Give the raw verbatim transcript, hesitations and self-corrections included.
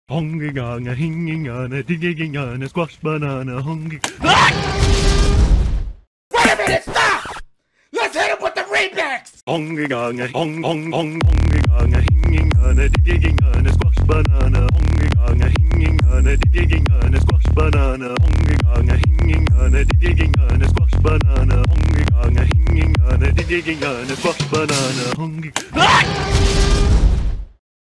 Hungry gana, hinging on a digging on a squash banana, hungry. Wait a minute, stop! Let's hit him with the remix! Hungry gana, hong hong hong hungry gana, hinging on a digging on a squash banana, hungry gana, hinging on a digging on a squash banana, hungry gana, hinging on a digging on a squash banana, hungry gana, hinging on a digging on a squash banana, hungry.